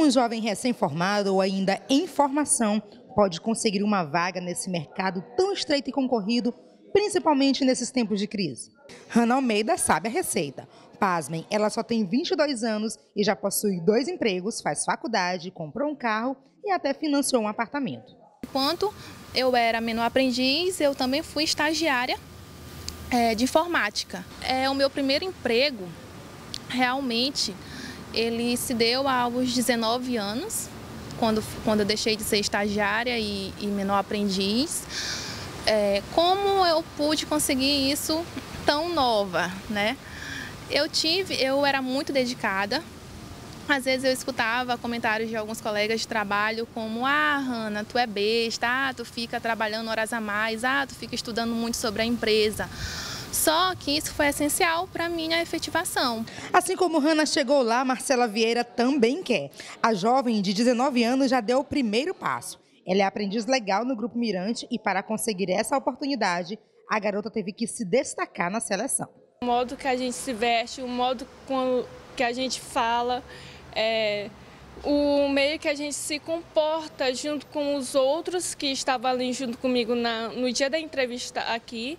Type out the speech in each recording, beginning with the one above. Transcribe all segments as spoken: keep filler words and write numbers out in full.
Um jovem recém-formado ou ainda em formação pode conseguir uma vaga nesse mercado tão estreito e concorrido, principalmente nesses tempos de crise. Hannah Almeida sabe a receita. Pasmem, ela só tem vinte e dois anos e já possui dois empregos, faz faculdade, comprou um carro e até financiou um apartamento. Enquanto eu era menor aprendiz, eu também fui estagiária é, de informática. É o meu primeiro emprego, realmente, ele se deu aos dezenove anos, quando, quando eu deixei de ser estagiária e, e menor aprendiz. É, como eu pude conseguir isso tão nova, né? Eu tive, eu era muito dedicada. Às vezes eu escutava comentários de alguns colegas de trabalho como: ah, Hannah, tu é besta, ah, tu fica trabalhando horas a mais, ah, tu fica estudando muito sobre a empresa. Só que isso foi essencial para a minha efetivação. Assim como Hannah chegou lá, Marcela Vieira também quer. A jovem de dezenove anos já deu o primeiro passo. Ela é aprendiz legal no Grupo Mirante e para conseguir essa oportunidade, a garota teve que se destacar na seleção. O modo que a gente se veste, o modo que a gente fala, é, o meio que a gente se comporta junto com os outros que estavam ali junto comigo na, no dia da entrevista aqui.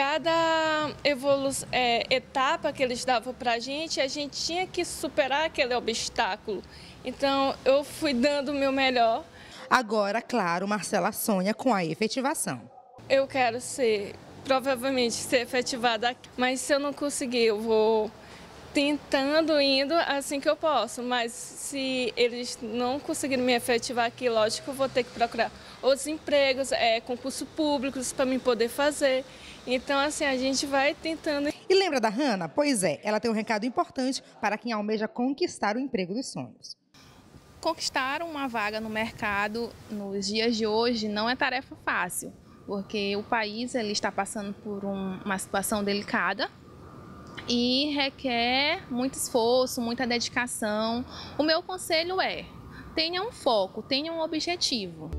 Cada evolu é, etapa que eles davam para a gente, a gente tinha que superar aquele obstáculo. Então, eu fui dando o meu melhor. Agora, claro, Marcela sonha com a efetivação. Eu quero ser, provavelmente, ser efetivada aqui, mas se eu não conseguir, eu vou tentando, indo assim que eu posso. Mas se eles não conseguirem me efetivar aqui, lógico, eu vou ter que procurar outros empregos, é, concursos públicos para mim poder fazer. Então, assim, a gente vai tentando. E lembra da Hannah? Pois é, ela tem um recado importante para quem almeja conquistar o emprego dos sonhos. Conquistar uma vaga no mercado nos dias de hoje não é tarefa fácil, porque o país ele está passando por um, uma situação delicada e requer muito esforço, muita dedicação. O meu conselho é: tenha um foco, tenha um objetivo.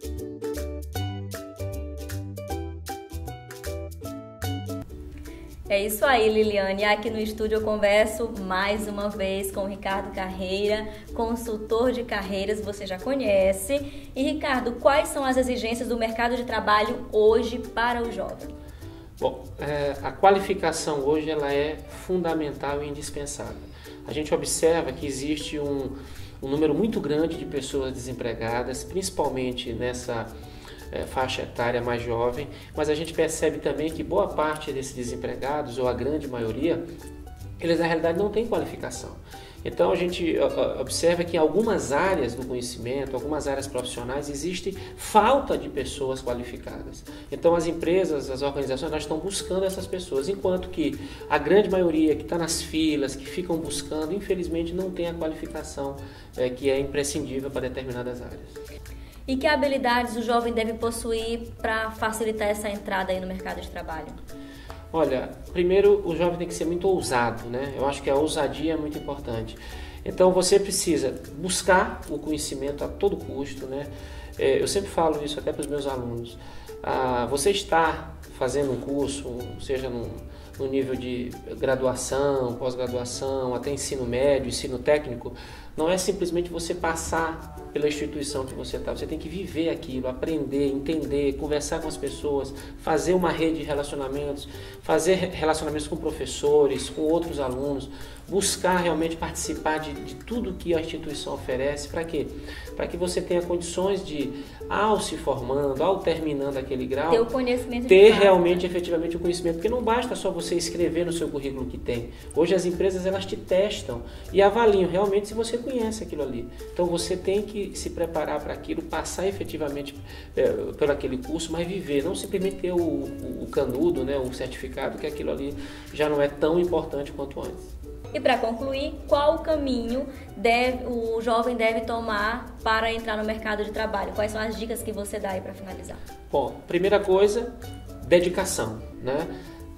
É isso aí, Liliane. Aqui no estúdio eu converso mais uma vez com o Ricardo Carreira, consultor de carreiras, você já conhece. E, Ricardo, quais são as exigências do mercado de trabalho hoje para o jovem? Bom, é, a qualificação hoje ela é fundamental e indispensável. A gente observa que existe um, um número muito grande de pessoas desempregadas, principalmente nessa É, faixa etária mais jovem, mas a gente percebe também que boa parte desses desempregados, ou a grande maioria, eles na realidade não têm qualificação. Então a gente observa que em algumas áreas do conhecimento, algumas áreas profissionais, existe falta de pessoas qualificadas. Então as empresas, as organizações, elas estão buscando essas pessoas, enquanto que a grande maioria que está nas filas, que ficam buscando, infelizmente não tem a qualificação é, que é imprescindível para determinadas áreas. E que habilidades o jovem deve possuir para facilitar essa entrada aí no mercado de trabalho? Olha, primeiro o jovem tem que ser muito ousado, né? Eu acho que a ousadia é muito importante. Então você precisa buscar o conhecimento a todo custo, né? Eu sempre falo isso até para os meus alunos. Ah, você está fazendo um curso, seja no, no nível de graduação, pós-graduação, até ensino médio, ensino técnico, não é simplesmente você passar pela instituição que você está. Você tem que viver aquilo, aprender, entender, conversar com as pessoas, fazer uma rede de relacionamentos, fazer relacionamentos com professores, com outros alunos, buscar realmente participar de, de tudo que a instituição oferece. Para quê? Para que você tenha condições de, ao se formando, ao terminando aquele grau, ter o conhecimento, ter de realmente, efetivamente, o conhecimento. Porque não basta só você escrever no seu currículo que tem. Hoje as empresas, elas te testam e avaliam realmente se você conhece aquilo ali. Então você tem que se preparar para aquilo, passar efetivamente é, por aquele curso, mas viver, não simplesmente ter o, o, o canudo, né, o certificado, que aquilo ali já não é tão importante quanto antes. E para concluir, qual o caminho deve, o jovem deve tomar para entrar no mercado de trabalho? Quais são as dicas que você dá aí para finalizar? Bom, primeira coisa, dedicação, né?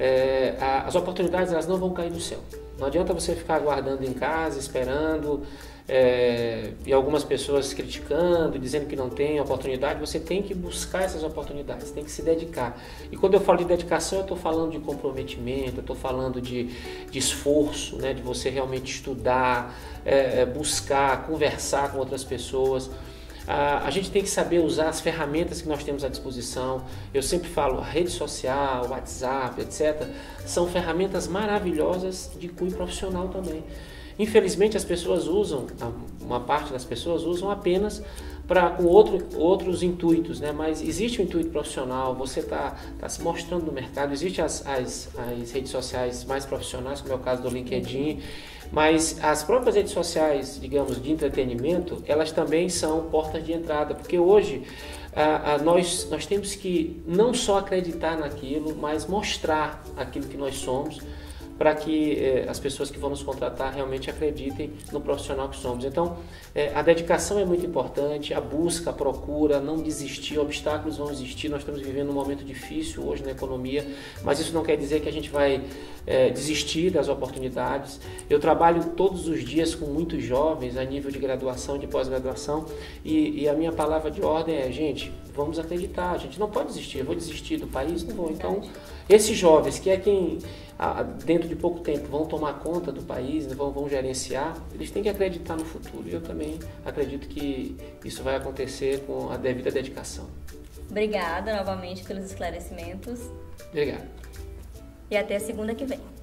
É, a, as oportunidades elas não vão cair do céu. Não adianta você ficar aguardando em casa, esperando. é, e algumas pessoas criticando, dizendo que não tem oportunidade, você tem que buscar essas oportunidades, tem que se dedicar. E quando eu falo de dedicação, eu estou falando de comprometimento, eu estou falando de, de esforço, né, de você realmente estudar, é, buscar, conversar com outras pessoas. A, a gente tem que saber usar as ferramentas que nós temos à disposição. Eu sempre falo, rede social, WhatsApp, etcétera, são ferramentas maravilhosas de cunho profissional também. Infelizmente as pessoas usam, uma parte das pessoas usam apenas para com outro, outros intuitos, né? Mas existe o intuito profissional, você está tá se mostrando no mercado, existem as, as, as redes sociais mais profissionais, como é o caso do LinkedIn, mas as próprias redes sociais, digamos, de entretenimento, elas também são portas de entrada, porque hoje ah, ah, nós, nós temos que não só acreditar naquilo, mas mostrar aquilo que nós somos, para que eh, as pessoas que vão nos contratar realmente acreditem no profissional que somos. Então, eh, a dedicação é muito importante, a busca, a procura, não desistir, obstáculos vão existir, nós estamos vivendo um momento difícil hoje na economia, mas isso não quer dizer que a gente vai eh, desistir das oportunidades. Eu trabalho todos os dias com muitos jovens a nível de graduação, de pós-graduação, e, e a minha palavra de ordem é, gente, vamos acreditar, a gente não pode desistir, eu vou desistir do país? Não vou. Então, esses jovens, que é quem dentro de pouco tempo vão tomar conta do país, vão, vão gerenciar, eles têm que acreditar no futuro. E eu também acredito que isso vai acontecer com a devida dedicação. Obrigada novamente pelos esclarecimentos. Obrigado. E até a segunda que vem.